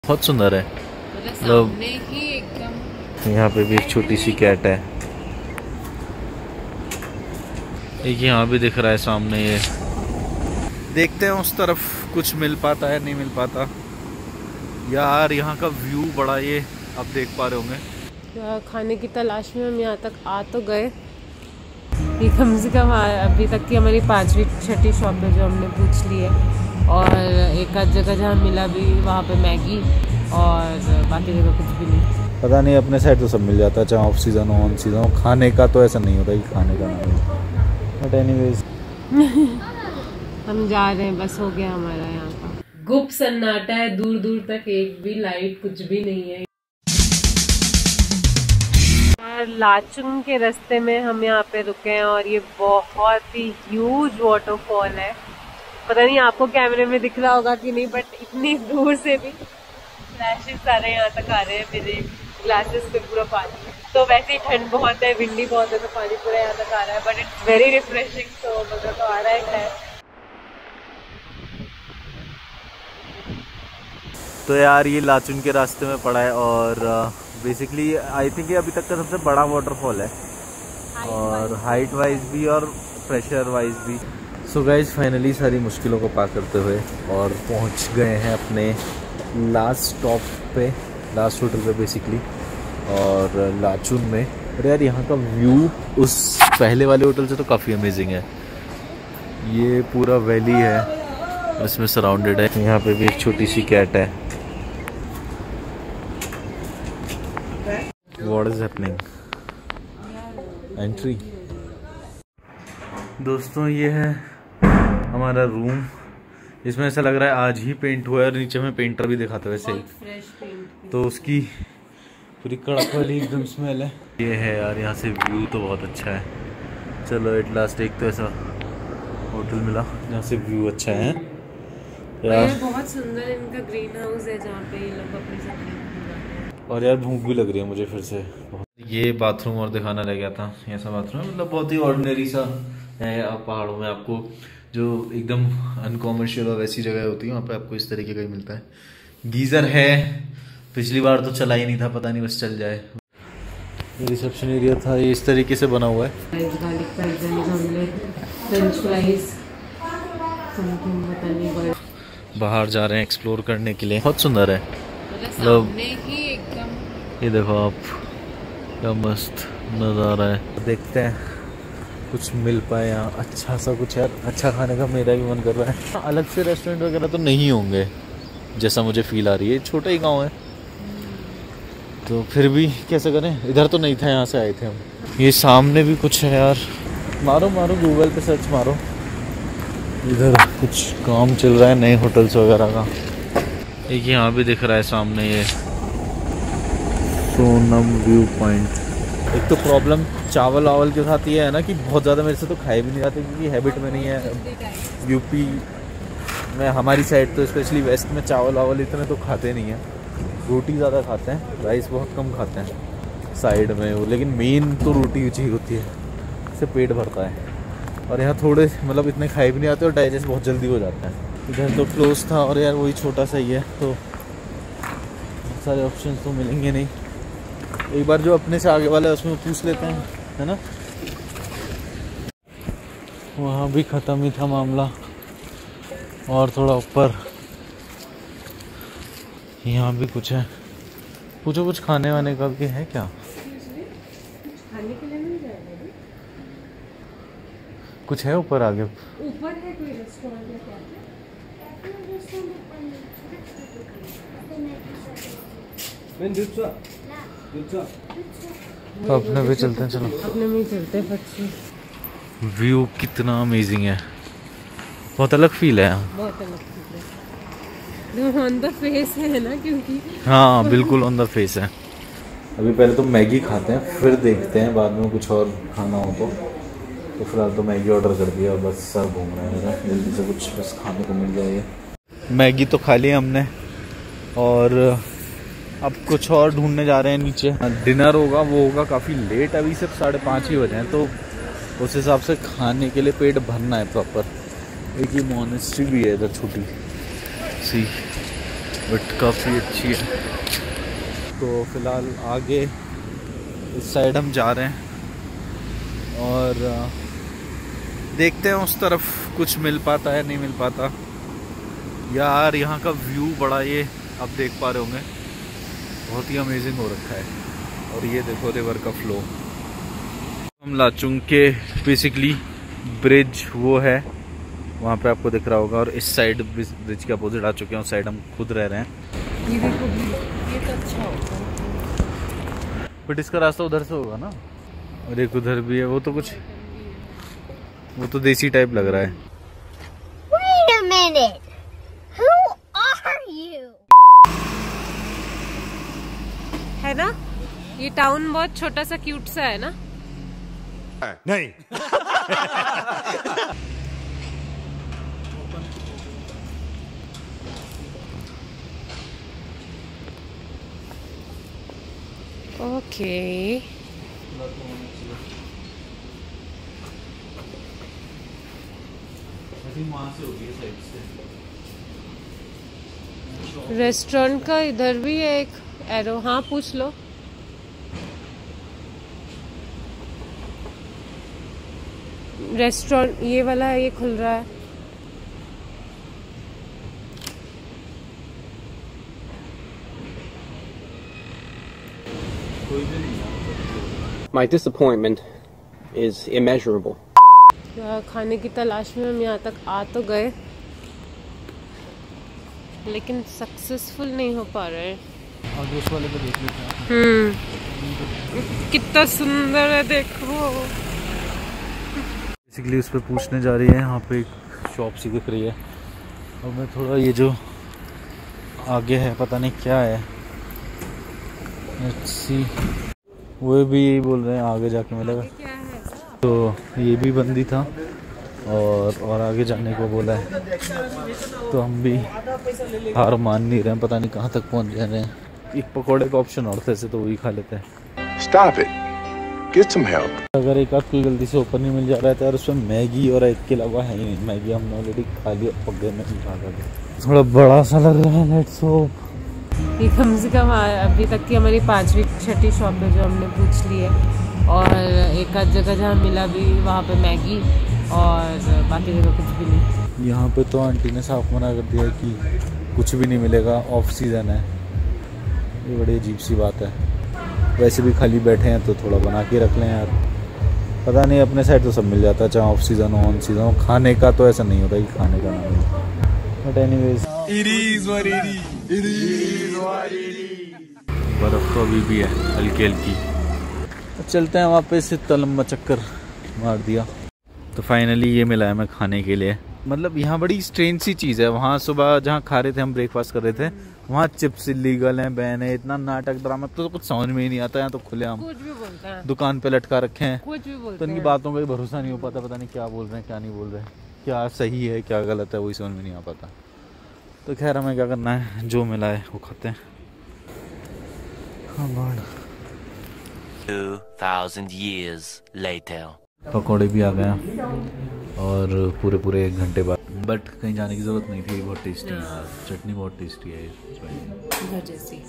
बहुत सुंदर है। सामने ही एकदम। यहाँ पे भी एक छोटी सी कैट है। एक यहाँ भी दिख रहा है सामने। ये देखते हैं उस तरफ कुछ मिल पाता है नहीं मिल पाता। यार यहाँ का व्यू बड़ा, ये आप देख पा रहे होंगे। खाने की तलाश में हम यहाँ तक आ तो गए। ये कम से कम अभी तक की हमारी 5वीं 6ठी शॉप है जो हमने पूछ ली है। और एक आध जगह जहाँ मिला भी वहाँ पे मैगी, और बाकी जगह कुछ भी नहीं। पता नहीं, अपने साइड तो सब मिल जाता है, चाहे ऑफ सीजन हो ऑन सीजन हो। खाने का तो ऐसा नहीं होता कि खाने का ना हो। बट एनीवेज हम जा रहे हैं, बस हो गया हमारा यहाँ का। गुप्त सन्नाटा है, दूर दूर तक एक भी लाइट कुछ भी नहीं है। लाचुंग के रास्ते में हम यहाँ पे रुके हैं और ये बहुत ही ह्यूज वाटरफॉल है। पता नहीं आपको कैमरे में दिख रहा होगा कि नहीं, बट इतनी दूर से भी फ्लैशेस सारे यहाँ तक आ रहे हैं। मेरे ग्लासेस पे पूरा पानी है। तो वैसे ही ठंड बहुत है, विंडी बहुत है, तो पानी पूरा यहाँ तक आ रहा है। बट इट्स वेरी रिफ्रेशिंग, तो मजा तो आ रहा है। तो यार ये लाचुन के रास्ते में पड़ा है और बेसिकली आई थिंक ये अभी तक का सबसे बड़ा वाटरफॉल है, और हाइट वाइज भी और प्रेशर वाइज भी। सो गाइज फाइनली सारी मुश्किलों को पार करते हुए और पहुंच गए हैं अपने लास्ट स्टॉप पे, लास्ट होटल पे बेसिकली, और लाचुन में। और यार यहाँ का व्यू उस पहले वाले होटल से तो काफ़ी अमेजिंग है। ये पूरा वैली है, इसमें सराउंडेड है। यहाँ पे भी एक छोटी सी कैट है। What is happening? एंट्री। दोस्तों ये है हमारा रूम। इसमें ऐसा लग रहा है आज ही पेंट हुआ है, और नीचे में पेंटर भी दिखाता है वैसे ही, तो उसकी पूरी कड़क वाली एकदम स्मेल है। ये है यार, यहाँ से व्यू तो बहुत अच्छा है। चलो एट लास्ट एक तो ऐसा होटल मिला जहाँ से व्यू अच्छा है यार। बहुत सुंदर इनका ग्रीन हाउस है जहाँ पे ये लोग अपनी सब्जी। और यार भूख भी लग रही है मुझे फिर से बहुत। ये बाथरूम और दिखाना रह गया था। ऐसा बाथरूम मतलब बहुत ही ऑर्डिनरी सा है। आप पहाड़ों में आपको जो एकदम अनकॉमर्शियल और वैसी जगह होती है वहाँ पे आपको इस तरीके का ही मिलता है। गीज़र है, पिछली बार तो चला ही नहीं था, पता नहीं बस चल जाए। ये रिसेप्शन एरिया था, ये इस तरीके से बना हुआ है। बाहर जा रहे हैं एक्सप्लोर करने के लिए, बहुत सुंदर है। मतलब ये देखो आप, क्या मस्त नज़ारा है। देखते हैं कुछ मिल पाए यहाँ अच्छा सा कुछ। यार अच्छा खाने का मेरा भी मन कर रहा है। अलग से रेस्टोरेंट वगैरह तो नहीं होंगे जैसा मुझे फील आ रही है। छोटा ही गांव है तो फिर भी कैसे करें। इधर तो नहीं था, यहाँ से आए थे हम। ये सामने भी कुछ है यार, मारो मारो गूगल पे सर्च मारो। इधर कुछ काम चल रहा है नए होटल्स वगैरह का। एक यहाँ भी दिख रहा है सामने, ये सोनम व्यू पॉइंट। एक तो प्रॉब्लम चावल वावल के साथ ये है ना कि बहुत ज़्यादा मेरे से तो खाए भी नहीं जाते, क्योंकि हैबिट में नहीं है। यूपी में हमारी साइड तो स्पेशली वेस्ट में चावल वावल इतने तो खाते नहीं हैं। रोटी ज़्यादा खाते हैं, राइस बहुत कम खाते हैं साइड में वो। लेकिन मेन तो रोटी ऊँची होती है, इससे पेट भरता है। और यहाँ थोड़े मतलब इतने खाए भी नहीं आते और डाइजेस्ट बहुत जल्दी हो जाता है। इधर तो क्लोज था और यार वही छोटा सा ही है, तो सारे ऑप्शन तो मिलेंगे नहीं। एक बार जो अपने से आगे वाला है उसमें पूछ लेते हैं, है ना। वहाँ भी ख़त्म ही था मामला। और थोड़ा ऊपर यहाँ भी कुछ है। पूछो कुछ खाने वाने का भी है क्या? खाने के लिए मिल जाएगा। कुछ है ऊपर आगे? ऊपर है कोई रेस्टोरेंट या क्या? तो अपने भी चलते हैं, चलो अपने में चलते हैं। बच्चे व्यू कितना अमेजिंग है, बहुत अलग फील है यहाँ। बहुत अलग फील है, ऑन द फेस है ना, क्योंकि हाँ बिल्कुल ऑन द फेस है। अभी पहले तो मैगी खाते हैं, फिर देखते हैं बाद में कुछ और खाना हो तो फिलहाल तो मैगी ऑर्डर कर दिया, बस सर घूम रहे हैं मेरा, जल्दी से कुछ बस खाने को मिल जाए। मैगी तो खा ली हमने और अब कुछ और ढूंढने जा रहे हैं नीचे। डिनर होगा, वो होगा काफ़ी लेट, अभी सिर्फ 5:30 ही बजे हैं, तो उस हिसाब से खाने के लिए पेट भरना है प्रॉपर। एक ये मोनेस्ट्री भी है इधर छोटी सी, बट काफ़ी अच्छी है। तो फिलहाल आगे इस साइड हम जा रहे हैं और देखते हैं उस तरफ कुछ मिल पाता है नहीं मिल पाता। यार यहाँ का व्यू बड़ा, ये आप देख पा रहे होंगे, बहुत ही अमेजिंग हो रखा है। और ये देखो रिवर का फ्लो। हम लाचुंग के बेसिकली ब्रिज वो है वहाँ पे आपको दिख रहा होगा, और इस साइड ब्रिज के अपोजिट आ चुके हैं, उस साइड हम खुद रह रहे हैं। ये देखो, ये तो अच्छा होता है। बट इसका रास्ता उधर से होगा ना, और एक उधर भी है, वो तो कुछ वो तो देसी टाइप लग रहा है। Wait a minute. Who are you? है ना, ये टाउन बहुत छोटा सा क्यूट सा है ना। नहीं। ओके, रेस्टोरेंट का इधर भी है एक एरो। हाँ पूछ लो। रेस्टोरेंट ये वाला है, ये खुल रहा है। My disappointment is immeasurable. खाने की तलाश में हम यहाँ तक आ तो गए, लेकिन सक्सेसफुल नहीं हो पा रहे हैं। और उस वाले पे देख लेते हैं। कितना सुंदर है देखो। बेसिकली उस पर पूछने जा रही है, यहाँ पे एक शॉप सी दिख रही है, और मैं थोड़ा ये जो आगे है पता नहीं क्या है, लेट्स सी। वो भी यही बोल रहे हैं आगे जाके मिलेगा, तो ये भी बंदी था और आगे जाने को बोला है, तो हम भी हार मान नहीं रहे हैं, पता नहीं कहाँ तक पहुँच जा रहे हैं। एक पकौड़े का ऑप्शन और था, तो वही खा लेते हैं। Stop it. Get some help. अगर एक आध कोई गलती से ऊपर नहीं मिल जा रहा है तो यार उसमें मैगी और एग के अलावा है ही नहीं। मैगी हमने ऑलरेडी खा लिया, पकड़े में खा कर थोड़ा बड़ा सा लग रहा है। Let's hope. ये कम से कम अभी तक की हमारी 5वीं 6ठी शॉप है जो हमने पूछ ली है, और एक आध जगह जहाँ मिला भी वहाँ पे मैगी, और बाकी जगह कुछ भी नहीं। यहाँ पे तो आंटी ने साफ मना कर दिया कि कुछ भी नहीं मिलेगा, ऑफ सीज़न है। ये बड़ी अजीब सी बात है। वैसे भी खाली बैठे हैं तो थोड़ा बना के रख लें यार। पता नहीं, अपने साइड तो सब मिल जाता है, चाहे ऑफ सीज़न हो ऑन सीज़न हो। खाने का तो ऐसा नहीं होता कि खाने का ना मिले। बट एनीवेज, बर्फ़ तो अभी भी है हल्की हल्की। तो चलते हैं वापस। इतना लंबा चक्कर मार दिया तो फाइनली ये मिला है मैं खाने के लिए। मतलब यहाँ बड़ी स्ट्रेंज सी चीज़ है। वहाँ सुबह जहाँ खा रहे थे, हम ब्रेकफास्ट कर रहे थे, वहाँ चिप्स इलीगल हैं, बैन है। इतना नाटक ड्रामा तो कुछ समझ में ही नहीं आता। यहाँ तो खुले हम कुछ भी बोलते हैं, दुकान पे लटका रखे हैं, कुछ भी बोलते तो इनकी बातों का भी भरोसा नहीं हो पाता। पता नहीं क्या बोल रहे हैं क्या नहीं बोल रहे हैं, क्या सही है क्या गलत है, वही समझ में नहीं आ पाता। तो खैर हमें क्या करना है, जो मिला है वो खाते हैं। 2000 years later. पकौड़े भी आ गए हैं और पूरे 1 घंटे बाद। बट कहीं जाने की ज़रूरत नहीं थी, बहुत टेस्टी है। चटनी बहुत टेस्टी है घर जैसी।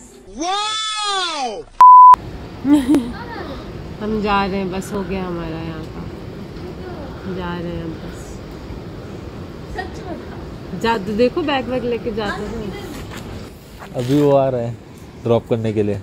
हम जा रहे हैं, बस हो गया हमारा यहाँ का। जा रहे हैं हम बस। जाते देखो, बैग वैग लेके जाते हैं। अभी वो आ रहे हैं ड्रॉप करने के लिए।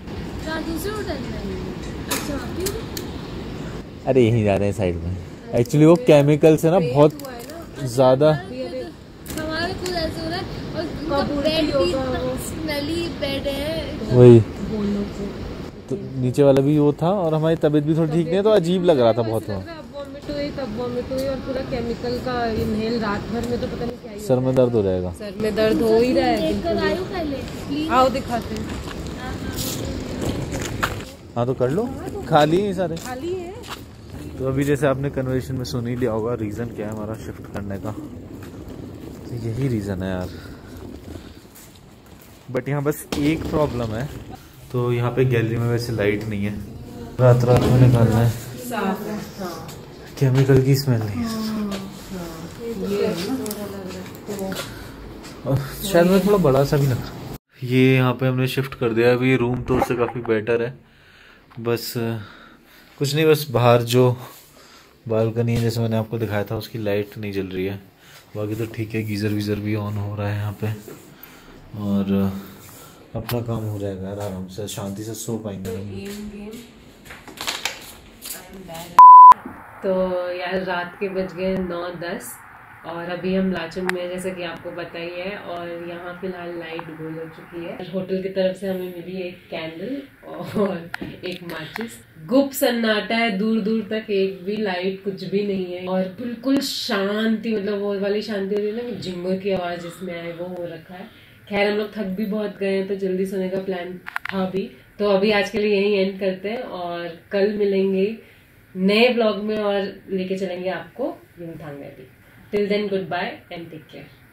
अरे यहीं जा रहे हैं साइड में। एक्चुअली वो केमिकल से ना बहुत ज़्यादा हमारे खुद ऐसे हो रहा है, और बेड भी स्मेली बेड है। वही तो नीचे वाला भी वो था, और हमारी तबीयत भी थोड़ी ठीक नहीं है, तो अजीब लग रहा था बहुत। तब वॉमिट हुई और पूरा केमिकल का इनहेल रात भर में, तो पता नहीं क्या ही सर में दर्द हो जाएगा। सर में दर्द हो ही रहा है। आओ दिखाते हैं। हाँ तो कर लो, खाली है सारे। खाली है। तो अभी जैसे आपने कन्वर्सेशन में सुन ही लिया होगा रीज़न क्या है हमारा शिफ्ट करने का। तो यही रीज़न है यार। बट यहाँ बस एक प्रॉब्लम है, तो यहाँ पे गैलरी में वैसे लाइट नहीं है, रात में निकालना है, केमिकल की स्मेल नहीं है। शायद मैं थोड़ा बड़ा सा भी लग रहा है। ये यहाँ पे हमने शिफ्ट कर दिया है। अभी रूम तो उससे काफ़ी बेटर है, बस कुछ नहीं, बस बाहर जो बालकनी है जैसे मैंने आपको दिखाया था उसकी लाइट नहीं जल रही है, बाकी तो ठीक है। गीज़र वीज़र भी ऑन हो रहा है यहाँ पे और अपना काम हो जाएगा आराम से, शांति से सो पाएंगे हम। तो यार रात के बज गए 9-10 और अभी हम लाचुंग में, जैसे कि आपको पता ही है, और यहाँ फिलहाल लाइट गोल हो चुकी है। होटल की तरफ से हमें मिली एक कैंडल और एक माचिस। गुप्त सन्नाटा है, दूर दूर तक एक भी लाइट कुछ भी नहीं है और बिल्कुल शांति, मतलब वो वाली शांति होती है ना कि झिंगुर की आवाज जिसमें आए, वो हो रखा है। खैर हम लोग थक भी बहुत गए हैं तो जल्दी सोने का प्लान था भी, तो अभी आज के लिए यही एंड करते हैं और कल मिलेंगे नए ब्लॉग में और लेके चलेंगे आपको Yumthang valley. Till then good bye and take care.